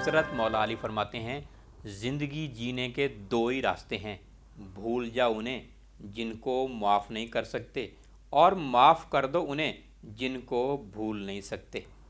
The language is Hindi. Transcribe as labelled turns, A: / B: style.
A: हज़रत मौला अली फरमाते हैं, ज़िंदगी जीने के दो ही रास्ते हैं, भूल जा उन्हें जिनको माफ़ नहीं कर सकते, और माफ़ कर दो उन्हें जिनको भूल नहीं सकते।